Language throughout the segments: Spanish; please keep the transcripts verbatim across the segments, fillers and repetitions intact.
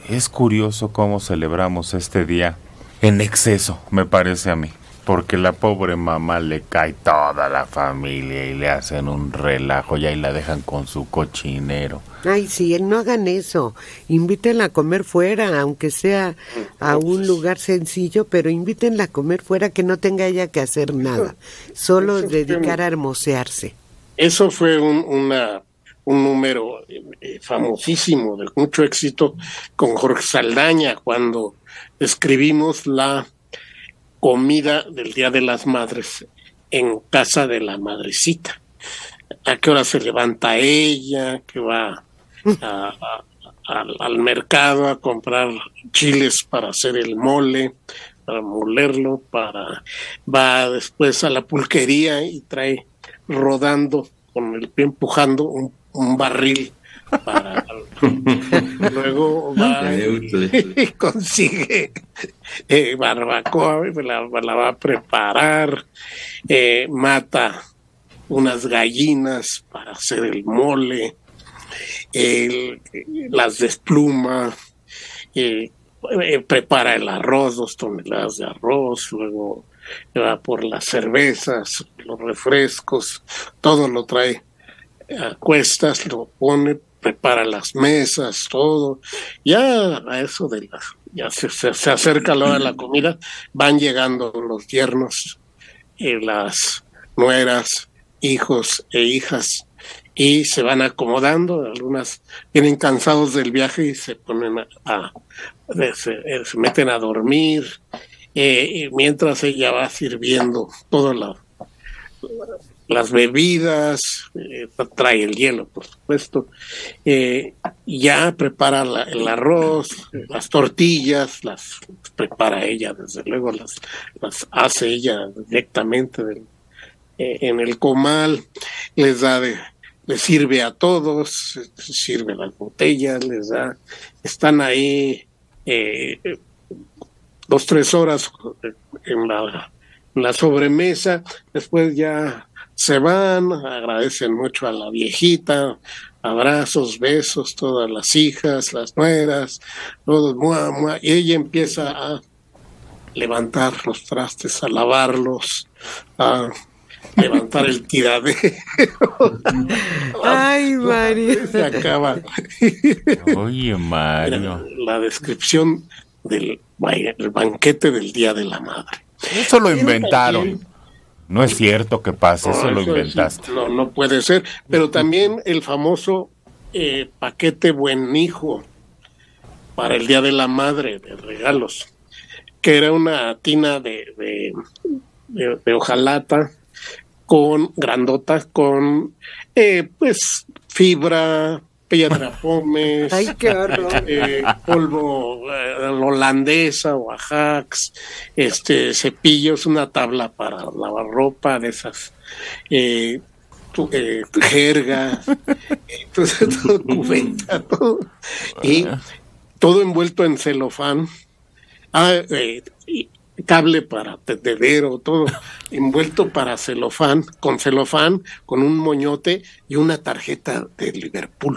es curioso cómo celebramos este día en exceso, me parece a mí. Porque la pobre mamá le cae toda la familia y le hacen un relajo y ahí la dejan con su cochinero. Ay, sí, no hagan eso. Invítenla a comer fuera, aunque sea a un lugar sencillo, pero invítenla a comer fuera, que no tenga ella que hacer nada. Solo eso dedicar fue, a hermosearse. Eso fue un, una, un número eh, famosísimo, de mucho éxito, con Jorge Saldaña, cuando escribimos la comida del Día de las Madres en casa de la madrecita. ¿A qué hora se levanta ella? Que va a, a, a, al mercado a comprar chiles para hacer el mole, para molerlo, para va después a la pulquería y trae rodando con el pie empujando un, un barril para luego va y consigue eh, barbacoa, la, la va a preparar, eh, mata unas gallinas para hacer el mole, el, las despluma, eh, eh, prepara el arroz, dos toneladas de arroz, luego va por las cervezas, los refrescos, todo lo trae a cuestas, lo pone, prepara las mesas, todo. Ya a eso de la, ya se, se, se acerca la hora de la comida, van llegando los yernos, eh, las nueras, hijos e hijas, y se van acomodando. Algunas vienen cansados del viaje y se ponen a, a se, se meten a dormir, eh, mientras ella va sirviendo toda la las bebidas, eh, trae el hielo, por supuesto, eh, ya prepara la, el arroz, las tortillas, las prepara ella, desde luego las, las hace ella directamente del, eh, en el comal, les da de, les sirve a todos, sirve las botellas, les da, están ahí eh, dos, tres horas en la, en la sobremesa, después ya se van, agradecen mucho a la viejita, abrazos, besos, todas las hijas, las nueras, todos, mua, mua, y ella empieza a levantar los trastes, a lavarlos, a levantar el tiradero. Ay, Mario. Se acaba. Oye, Mario. La, la descripción del el banquete del Día de la Madre. Eso lo inventaron. No es cierto que pase, no, eso lo eso inventaste. Es, no, no puede ser. Pero también el famoso eh, paquete Buen Hijo para el Día de la Madre de regalos, que era una tina de, de, de, de hojalata con grandota, con eh, pues fibra, piedra pómez, ay, qué horror. Eh, polvo eh, holandesa o ajax, este cepillos, una tabla para lavar ropa de esas, eh, tu, eh, jergas, entonces todo cubeta, todo, y todo envuelto en celofán, ah, eh, y cable para tendedero, todo envuelto para celofán, con celofán, con un moñote y una tarjeta de Liverpool.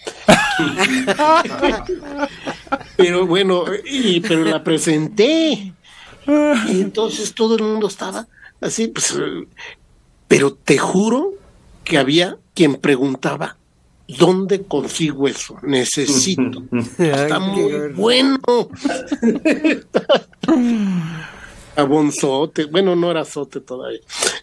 Pero bueno, y, pero la presenté y entonces todo el mundo estaba así, pues, pero te juro que había quien preguntaba, ¿dónde consigo eso? Necesito. Está ay, muy bueno. Abonzote, bueno, no era zote todavía.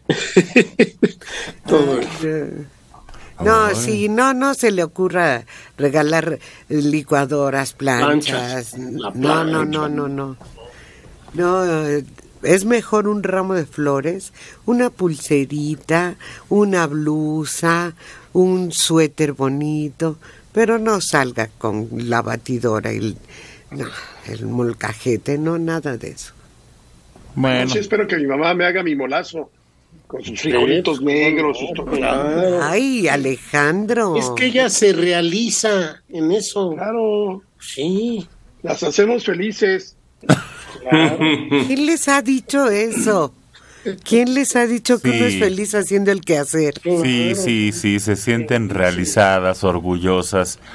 Todo el... No, ay. Sí, no, no se le ocurra regalar licuadoras, planchas. planchas no, plancha. no, no, no, no. No, es mejor un ramo de flores, una pulserita, una blusa, un suéter bonito, pero no salga con la batidora y el, no, el molcajete, no, nada de eso. Bueno. Sí, espero que mi mamá me haga mi molazo. Con sus frijolitos negros, sus tortillas. Ay, Alejandro. Es que ella se realiza en eso. Claro. Sí. Las hacemos felices. Claro. ¿Quién les ha dicho eso? ¿Quién les ha dicho que sí. Uno es feliz haciendo el quehacer? Sí, sí, sí, se sienten realizadas, orgullosas.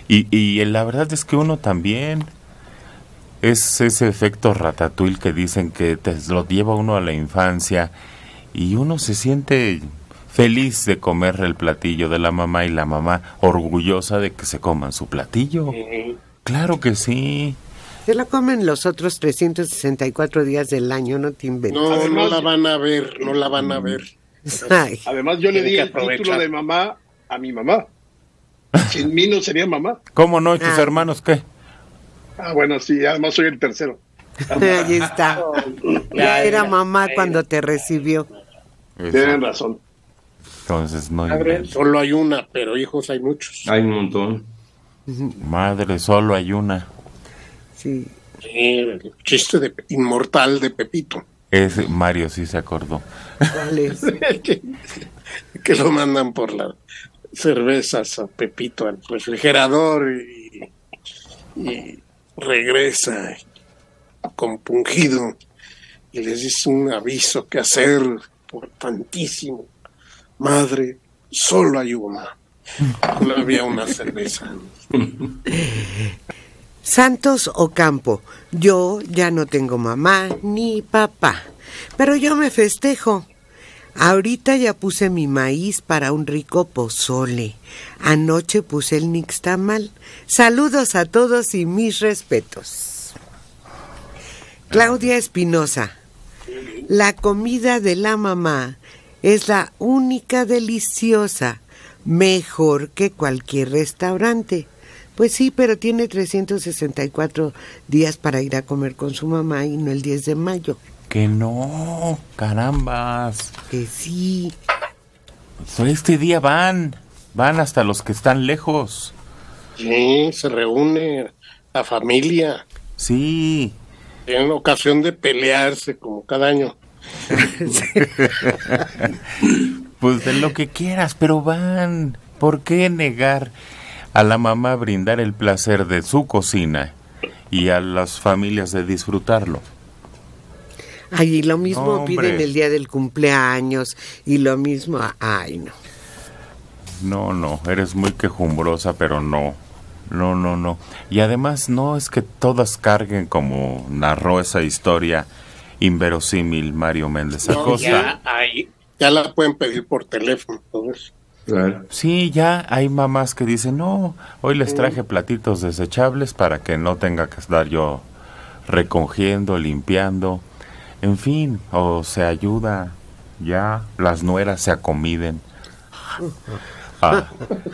Y, y la verdad es que uno también es ese efecto ratatouille que dicen que te lo lleva uno a la infancia y uno se siente feliz de comer el platillo de la mamá y la mamá orgullosa de que se coman su platillo. Sí. Claro que sí. Se la comen los otros trescientos sesenta y cuatro días del año, no te inventes. No, además, no la van a ver, no la van a ver. Ay. Además yo le di el título de mamá a mi mamá. Sin mí no sería mamá. ¿Cómo no? ¿Y tus ah. hermanos qué? Ah, bueno, sí, además soy el tercero. Ahí está. Ya era mamá cuando te recibió. Eso. Tienen razón. Entonces no Madre, solo hay una, pero hijos hay muchos. Hay un montón. Madre, solo hay una. Sí. Sí, el chiste de inmortal de Pepito. Ese Mario sí se acordó. ¿Cuál es? que, que lo mandan por las cervezas a Pepito al refrigerador y, y regresa compungido y les dice un aviso que hacer importantísimo. Madre, solo hay una. No había una cerveza. Santos Ocampo, yo ya no tengo mamá ni papá, pero yo me festejo. Ahorita ya puse mi maíz para un rico pozole. Anoche puse el nixtamal. Saludos a todos y mis respetos. Claudia Espinosa, la comida de la mamá es la única deliciosa, mejor que cualquier restaurante. Pues sí, pero tiene trescientos sesenta y cuatro días para ir a comer con su mamá y no el diez de mayo. Que no, carambas. Que sí. So, este día van, van hasta los que están lejos. Sí, se reúne la familia. Sí. Tienen ocasión de pelearse como cada año. Pues de lo que quieras, pero van. ¿Por qué negar a la mamá brindar el placer de su cocina y a las familias de disfrutarlo? Ay, y lo mismo no, piden el día del cumpleaños y lo mismo, ay, no. No, no, eres muy quejumbrosa, pero no, no, no, no. Y además no es que todas carguen como narró esa historia inverosímil Mario Méndez Acosta. No, ya, hay, ya la pueden pedir por teléfono, todo eso. Claro. Sí, ya hay mamás que dicen, no, hoy les traje platitos desechables para que no tenga que estar yo recogiendo, limpiando, en fin, o se ayuda, ya las nueras se acomiden. Ah.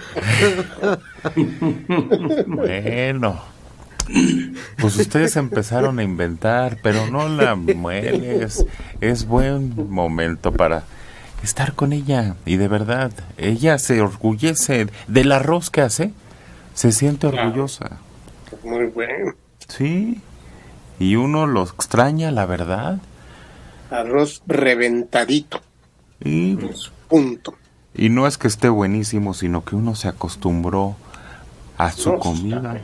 Bueno, pues ustedes empezaron a inventar, pero no la mueles, es buen momento para estar con ella, y de verdad, ella se orgullece del arroz que hace, se siente orgullosa. Muy bueno. Sí, y uno lo extraña, la verdad. Arroz reventadito. Y, punto. Y no es que esté buenísimo, sino que uno se acostumbró a su no, comida.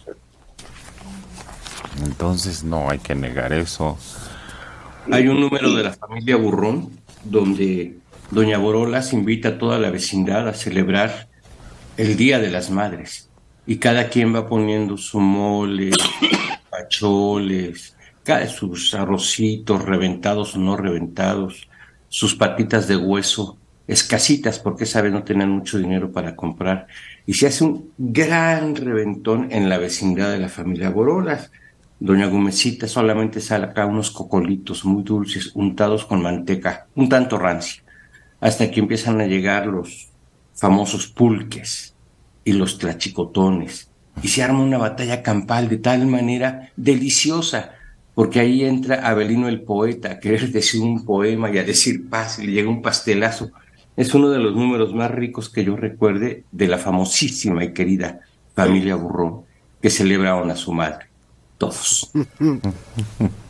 Entonces no hay que negar eso. Hay un número de la familia Burrón donde doña Borolas invita a toda la vecindad a celebrar el Día de las Madres y cada quien va poniendo su mole, pacholes, sus arrocitos reventados o no reventados, sus patitas de hueso escasitas porque esa vez no tenían mucho dinero para comprar y se hace un gran reventón en la vecindad de la familia Borolas. Doña Gomesita solamente saca unos cocolitos muy dulces untados con manteca, un tanto rancia, hasta que empiezan a llegar los famosos pulques y los tlachicotones, y se arma una batalla campal de tal manera deliciosa, porque ahí entra Abelino el poeta a querer decir un poema y a decir paz, y le llega un pastelazo. Es uno de los números más ricos que yo recuerde de la famosísima y querida familia Burrón, que celebraban a su madre. Todos.